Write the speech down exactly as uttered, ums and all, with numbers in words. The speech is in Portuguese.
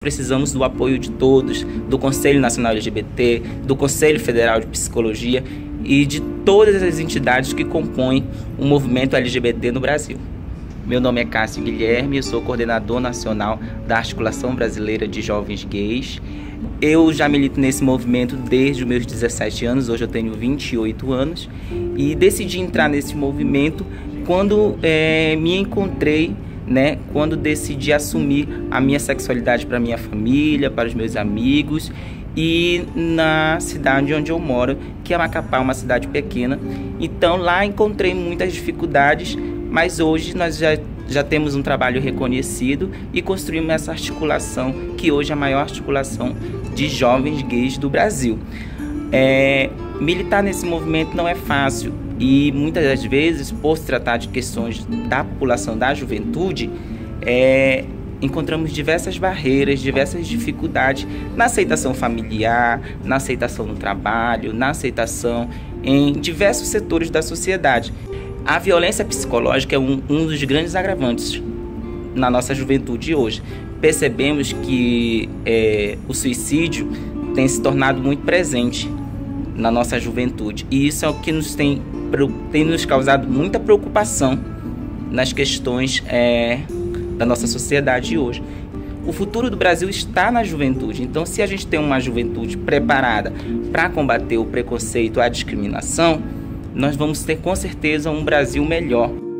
Precisamos do apoio de todos, do Conselho Nacional L G B T, do Conselho Federal de Psicologia e de todas as entidades que compõem o movimento L G B T no Brasil. Meu nome é Cássio Guilherme, eu sou coordenador nacional da Articulação Brasileira de Jovens Gays. Eu já milito nesse movimento desde os meus dezessete anos, hoje eu tenho vinte e oito anos, e decidi entrar nesse movimento quando é, me encontrei, né, quando decidi assumir a minha sexualidade para minha família, para os meus amigos e na cidade onde eu moro, que é Macapá, uma cidade pequena. Então lá encontrei muitas dificuldades, mas hoje nós já, já temos um trabalho reconhecido e construímos essa articulação, que hoje é a maior articulação de jovens gays do Brasil. É, militar nesse movimento não é fácil e muitas das vezes, por se tratar de questões da população, da juventude, é, encontramos diversas barreiras, diversas dificuldades na aceitação familiar, na aceitação no trabalho, na aceitação em diversos setores da sociedade. A violência psicológica é um, um dos grandes agravantes na nossa juventude hoje. Percebemos que é, o suicídio tem se tornado muito presente na nossa juventude e isso é o que nos tem, tem nos causado muita preocupação nas questões é, da nossa sociedade hoje. O futuro do Brasil está na juventude, então se a gente tem uma juventude preparada para combater o preconceito, a discriminação, nós vamos ter com certeza um Brasil melhor.